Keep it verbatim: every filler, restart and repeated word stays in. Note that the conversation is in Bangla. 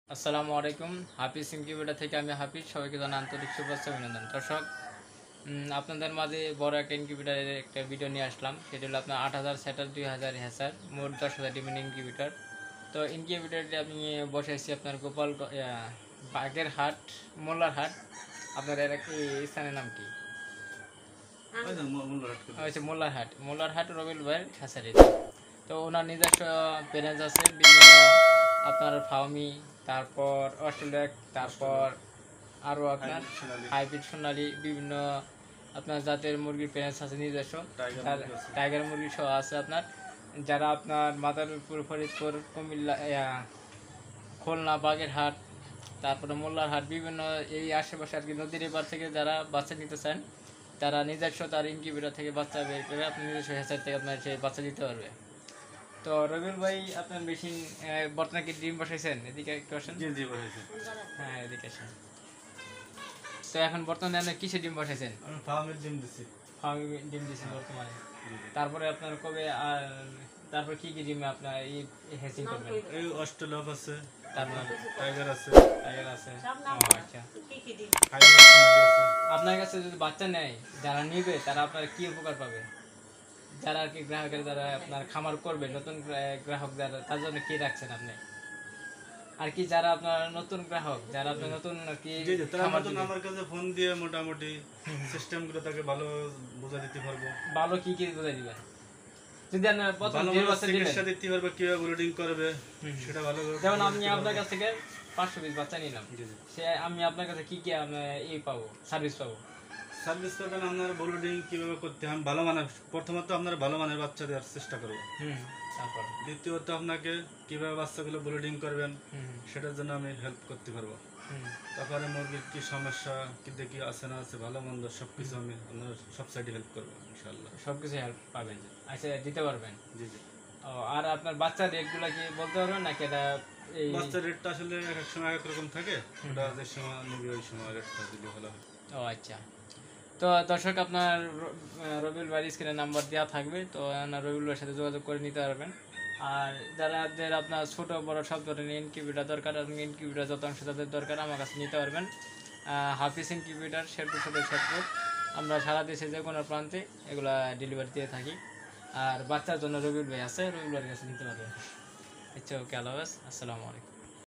আসসালামু আলাইকুম। হাফিজ ইনকিউবেটর থেকে আমি হাফিজ, সবাইকে জানাই আন্তরিক শুভেচ্ছা অভিনন্দন। দর্শক, আপনাদের মাঝে বড় একটা ইনকিউবেটারের একটা ভিডিও নিয়ে আসলাম। সেটা হলো আপনার আট হাজার সেটার দুই হাজার হ্যাসার মোট দশ হাজার ডিমের ইনকিউবেটর। তো ইনকিউবেটারটি আমি বসাইছি আপনার গোপাল বাগেরহাট মোল্লারহাট। আপনার এর কি স্থানের নাম কি? হচ্ছে মোল্লারহাট মোল্লারহাট রবিল ভাইয়ের হ্যাসারি। তো ওনার নিজস্ব প্যারেন্স আছে বিভিন্ন, আপনার ফাউমি, তারপর অস্ট্রেলিয়া, তারপর আরও আপনার হাইব্রিড সোনালি বিভিন্ন আপনার জাতের মুরগির প্যারেন্স আছে নিজস্ব, টাইগার মুরগি সহ আছে আপনার। যারা আপনার মাদারীপুর, ফরিদপুর, কুমিল্লা, খুলনা, বাগেরহাট, তারপরে মোল্লারহাট বিভিন্ন এই আশেপাশে আর কি নদীর এপার থেকে যারা বাচ্চা নিতে চান, তারা নিজস্ব তার ইনকিউবেটর থেকে বাচ্চা বের করে আপনি নিজস্ব হ্যাচার থেকে আপনার সেই বাচ্চা দিতে পারবে। তো রবিউল ভাই, আপনার মেশিন বর্তমানে কি ডিম বসাইছেন? এদিকে একটু আসেন। হ্যাঁ, এদিকে আসেন। তো এখন বর্তমানে আপনি কিসে ডিম বসাইছেন? আমি ফার্মের ডিম দিছি। ফার্মে ডিম দিয়েছেন বর্তমানে। তারপরে আপনার কবে আর তারপর কি কি ডিমে আপনার এই হ্যাচিং করবেন? এই অস্ট্রেলিয়া আছে, তারপর টাইগার আছে, টাইগার আছে। আচ্ছা, আছে। আপনার কাছে যদি বাচ্চা নেয়, যারা নিবে তারা আপনার কি উপকার পাবে? যারা আর কি গ্রাহকের যারা আপনার খামার করবে, নতুন গ্রাহক যারা, তার জন্য কি রাখছেন আপনি? আর কি যারা আপনার নতুন গ্রাহক, যারা আপনার নতুন আর কি আমার কাছে ফোন দিয়ে মোটামুটি সিস্টেমগুলো তাকে ভালো বোঝা দিতে পারবো। ভালো কি কি বোঝা দিবেন? যদি আপনার প্রথম যে বাচ্চা দিবেন চিকিৎসা দিতে পারবে, কিভাবে ব্রিডিং করবে সেটা ভালো। যেমন আমি আপনার কাছ থেকে পাঁচশো পিস বাচ্চা নিলাম, সে আমি আপনার কাছে কি কি এই পাবো, সার্ভিস পাবো? সার্ভিস পাবেন আপনার ব্রিডিং কিভাবে করতে হয়, ভালো মানের, প্রথমত আপনার ভালো মানের বাচ্চা দেওয়ার চেষ্টা করবো। তারপর দ্বিতীয়ত আপনাকে কিভাবে বাচ্চাগুলো ব্রিডিং করবেন সেটার জন্য আমি হেল্প করতে পারবো। তারপরে মুরগির কি সমস্যা, কি দেখি আছে না আছে, ভালো মন্দ সবকিছু আমি আপনার সব সাইডে হেল্প করবো ইনশাআল্লাহ। সবকিছু হেল্প পাবেন, আচ্ছা দিতে পারবেন? জি জি। ও, আর আপনার বাচ্চার রেটগুলো কি বলতে পারবেন নাকি? এটা এই বাচ্চার রেটটা আসলে এক এক সময় এক রকম থাকে, ওটা যে সময় নেবে ওই সময় রেটটা দিলে ভালো হয়। ও আচ্ছা। তো দর্শক, আপনার রবিউল ভাইয়ের স্ক্রিনে নাম্বার দেওয়া থাকবে, তো রবিউল ভাইয়ের সাথে যোগাযোগ করে নিতে পারবেন। আর যারা আপনার ছোট বড় সব ধরনের ইনকিউবেটর দরকার, ইনকিউবেটর যত অংশ তাদের দরকার, আমার কাছে নিতে পারবেন। হাফিজ ইনকিউবেটর, শেরপুর সদর শেরপুর। আমরা সারা দেশে যে কোনো প্রান্তে এগুলা ডেলিভারি দিয়ে থাকি। আর বাচ্চার জন্য রবিউল ভাই আছে, রবিউল ভাইয়ের কাছে নিতে পারবেন। আচ্ছা, ওকে, আল্লাহ হাফেজ, আসসালামু আলাইকুম।